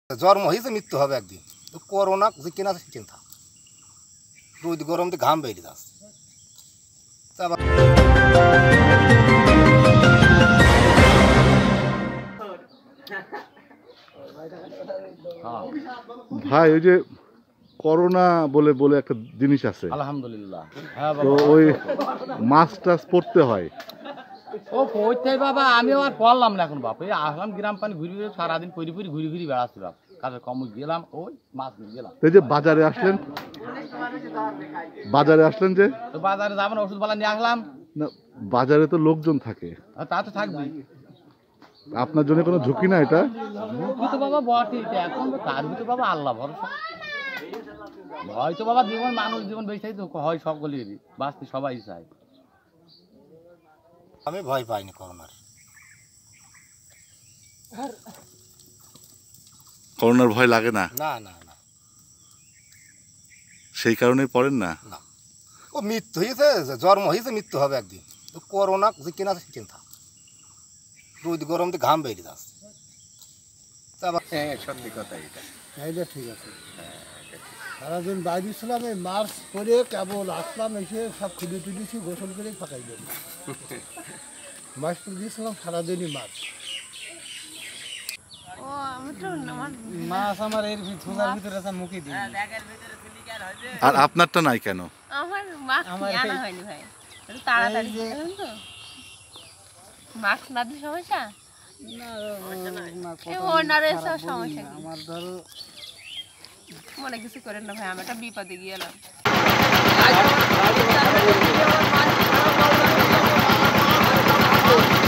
জন্ম হয়েছে মৃত্যু হবে একদিন। তো করোনা যে কেনা চিন্তা, রোদ গরম দিয়ে ঘাম বেরিয়ে যাচ্ছে। ভাই ওই যে করোনা বলে বলে একটা জিনিস আছে, আলহামদুলিল্লাহ। তো ওই মাস্ক টাস্ক পড়তে হয়। ও পড়তে বাবা, আমিও আর পড়লাম না এখন বাপ। এই আসলাম গ্রাম পানি ঘুরি ঘুরি সারাদিন ঘুরি বেড়াচ্ছি বাপ। কাজে কম গেলাম, ওই মাছ নিয়ে গেলাম। এই যে বাজারে আসলেন যে তো বাজারে যাবো না, ওষুধ বালা নিয়ে আসলাম না, বাজারে তো লোকজন থাকে, তা তো থাকবি। আপনার জন্য কোনো ঝুঁকি না এটা? ঝুঁকি তো বাবা বটে, এখন কার ভিতরে বাবা আল্লাহ ভরসা। হয়তো বাবা জীবন, মানুষ জীবন বেঁচে তো হয়, সকলেরই বাঁচতে সবাই চায়। আমি ভয় পাইনি করোনার। করোনার ভয় লাগে না? না না না, সেই কারণে পড়েন না? না, ও মৃত্যু হয়েছে, জন্ম হয়েছে মৃত্যু হবে একদিন। তো করোনা যে কেনা চিন্তা, রোদ গরম দিয়ে ঘাম বেরিয়ে যাচ্ছে। হ্যাঁ, সত্যি কথা এটা। এইটা ঠিক আছে। সারাদিন বাইরে ছিলাম, এই মার্চ করে কেবল আসলাম, এসে সব খুলে তুলেছি, গোসল করে ফাঁকাই দেব। মাছ তুলে দিয়েছিলাম সারাদিনই মাছ। মাছ আমার এর ভিতরে আছে, মুখে দিই। আর আপনারটা নাই কেন? আমার মাস্ক আনা হয়নি ভাই, একটু তাড়াতাড়ি জানেন তো। মাস্ক না দিলে সমস্যা সমস্যা আমার ধরো মনে কিছু করেন না ভাই, আমি একটা বিপদে গেলাম।